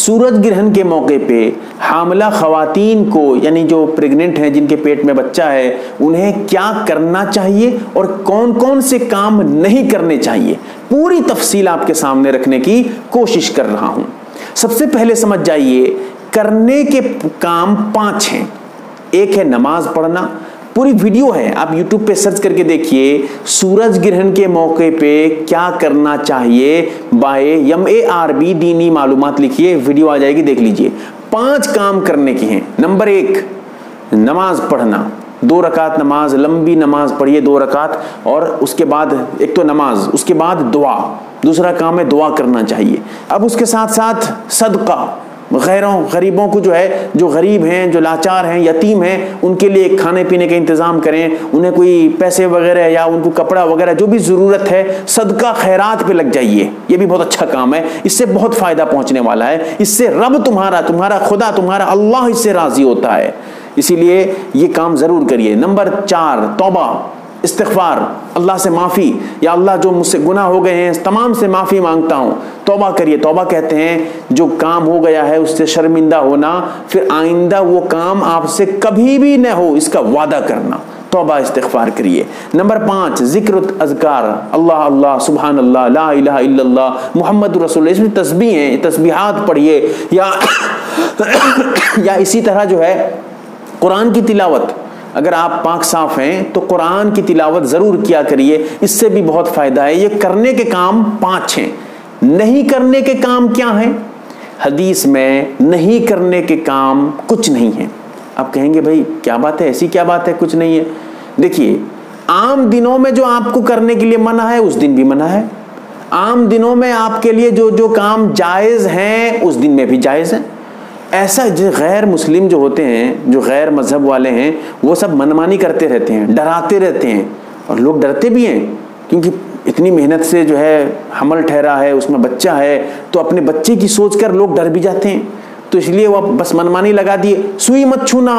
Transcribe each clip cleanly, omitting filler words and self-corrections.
सूरज ग्रहण के मौके पे हामला खवातीन को, यानी जो प्रेग्नेंट हैं, जिनके पेट में बच्चा है, उन्हें क्या करना चाहिए और कौन कौन से काम नहीं करने चाहिए, पूरी तफसील आपके सामने रखने की कोशिश कर रहा हूं। सबसे पहले समझ जाइए, करने के काम 5 हैं। एक है नमाज पढ़ना, पूरी वीडियो है, आप YouTube पे सर्च करके देखिए, सूरज ग्रहण के मौके पे क्या करना चाहिए बाय MARB दीनी मालूमात लिखिए, वीडियो आ जाएगी, देख लीजिए। 5 काम करने के हैं। नंबर 1, नमाज पढ़ना, 2 रकात नमाज, लंबी नमाज पढ़िए 2 रकात, और उसके बाद एक तो नमाज, उसके बाद दुआ, दूसरा काम है दुआ करना चाहिए। अब उसके साथ साथ सदका, गैरों गरीबों को जो है, जो गरीब हैं, जो लाचार हैं, यतीम हैं, उनके लिए खाने पीने का इंतज़ाम करें, उन्हें कोई पैसे वगैरह या उनको कपड़ा वगैरह जो भी ज़रूरत है, सदका खैरात पे लग जाइए। ये भी बहुत अच्छा काम है, इससे बहुत फ़ायदा पहुंचने वाला है। इससे रब तुम्हारा खुदा, तुम्हारा अल्लाह इससे राज़ी होता है, इसीलिए ये काम ज़रूर करिए। नंबर 4, तौबा, इस्तिग़फ़ार, अल्लाह से माफ़ी, या अल्लाह जो मुझसे गुनाह हो गए हैं तमाम से माफ़ी मांगता हूँ, तौबा करिए। तौबा कहते हैं जो काम हो गया है उससे शर्मिंदा होना, फिर आइंदा वो काम आपसे कभी भी न हो, इसका वादा करना। तौबा इस्तिग़फ़ार करिए। नंबर 5, ज़िक्र अज़कार, अल्लाह अल्लाह, सुबहान अल्लाह, ला इलाहा इल्लल्लाह, मुहम्मद रसूलुल्लाह, इसमें तस्बीह हैं, तस्बीहात पढ़िए, या इसी तरह जो है कुरान की तिलावत, अगर आप पाक साफ हैं तो कुरान की तिलावत ज़रूर किया करिए, इससे भी बहुत फ़ायदा है। ये करने के काम 5 हैं। नहीं करने के काम क्या हैं? हदीस में नहीं करने के काम कुछ नहीं है। आप कहेंगे भाई क्या बात है, ऐसी क्या बात है कुछ नहीं है? देखिए, आम दिनों में जो आपको करने के लिए मना है उस दिन भी मना है। आम दिनों में आपके लिए जो जो काम जायज़ हैं उस दिन में भी जायज़ है। ऐसा जो गैर मुस्लिम जो होते हैं, जो गैर मज़हब वाले हैं, वो सब मनमानी करते रहते हैं, डराते रहते हैं, और लोग डरते भी हैं, क्योंकि इतनी मेहनत से जो है हमल ठहरा है, उसमें बच्चा है, तो अपने बच्चे की सोच कर लोग डर भी जाते हैं। तो इसलिए वो बस मनमानी लगा दिए, सुई मत छूना,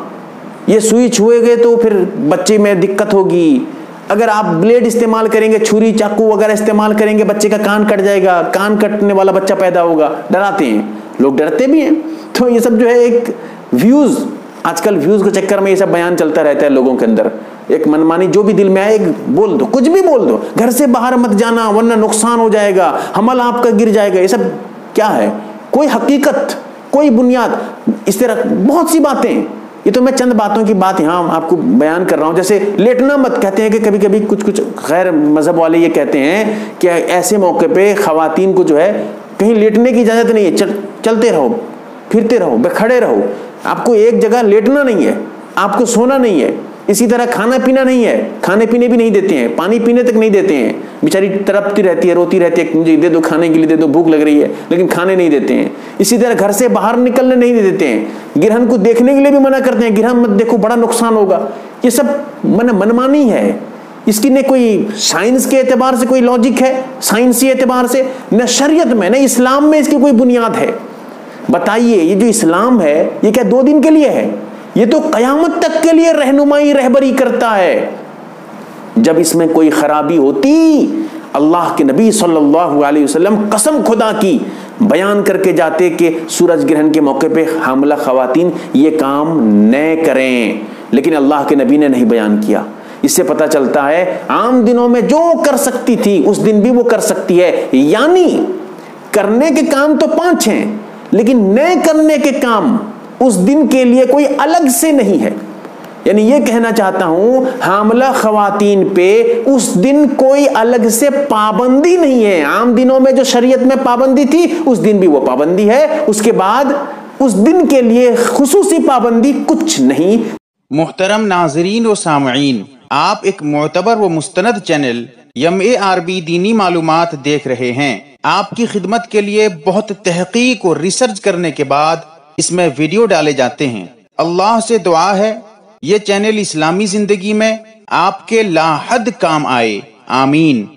ये सुई छुएंगे तो फिर बच्चे में दिक्कत होगी। अगर आप ब्लेड इस्तेमाल करेंगे, छुरी चाकू वगैरह इस्तेमाल करेंगे, बच्चे का कान कट जाएगा, कान कटने वाला बच्चा पैदा होगा। डराते हैं लोग, डरते भी हैं। तो ये सब जो है एक व्यूज़, आजकल व्यूज़ के चक्कर में ये सब बयान चलता रहता है लोगों के अंदर। एक मनमानी जो भी दिल में आए बोल दो, कुछ भी बोल दो, घर से बाहर मत जाना वरना नुकसान हो जाएगा, हमल आपका गिर जाएगा। ये सब क्या है? कोई हकीकत, कोई बुनियाद, इस तरह बहुत सी बातें। ये तो मैं चंद बातों की बात यहाँ आपको बयान कर रहा हूँ। जैसे लेटना मत, कहते हैं कि कभी कभी कुछ गैर मज़हब वाले ये कहते हैं कि ऐसे मौके पे ख़वातीन को जो है कहीं लेटने की इजाज़त नहीं है, चलते रहो, फिरते रहो, खड़े रहो, आपको एक जगह लेटना नहीं है, आपको सोना नहीं है। इसी तरह खाना पीना नहीं है, खाने पीने भी नहीं देते हैं, पानी पीने तक नहीं देते हैं। बेचारी तड़पती रहती है, रोती रहती है, मुझे दे दो खाने के लिए, दे दो, भूख लग रही है, लेकिन खाने नहीं देते हैं। इसी तरह घर से बाहर निकलने नहीं देते हैं, ग्रहण को देखने के लिए भी मना करते हैं, ग्रहण मत देखो बड़ा नुकसान होगा। ये सब मनमानी है, इसकी न कोई साइंस के एतबार से कोई लॉजिक है, साइंसी एतबार से, न शरीयत में, न इस्लाम में इसकी कोई बुनियाद है। बताइए, ये जो इस्लाम है ये क्या 2 दिन के लिए है? ये तो कयामत तक के लिए रहनुमाई रहबरी करता है। जब इसमें कोई खराबी होती, अल्लाह के नबी सल्लल्लाहु अलैहि वसल्लम कसम खुदा की बयान करके जाते कि सूरज ग्रहण के मौके पे हामिला खवातीन ये काम न करें, लेकिन अल्लाह के नबी ने नहीं बयान किया। इससे पता चलता है आम दिनों में जो कर सकती थी उस दिन भी वो कर सकती है। यानी करने के काम तो 5 हैं, लेकिन न करने के काम उस दिन के लिए कोई अलग से नहीं है। यानी ये कहना चाहता हूं, हामिला खवातीन पे उस दिन कोई अलग से पाबंदी नहीं है। आम दिनों में जो शरीयत में पाबंदी थी उस दिन भी वो पाबंदी है, उसके बाद उस दिन के लिए खुसूसी पाबंदी कुछ नहीं। मुहतरम नाज़रीन व सामईन, आप एक मुअतबर व मुस्तनद चैनल MARB दीनी मालूमात देख रहे हैं। आपकी खिदमत के लिए बहुत तहकीक और रिसर्च करने के बाद इसमें वीडियो डाले जाते हैं। अल्लाह से दुआ है ये चैनल इस्लामी जिंदगी में आपके लाहद काम आए। आमीन।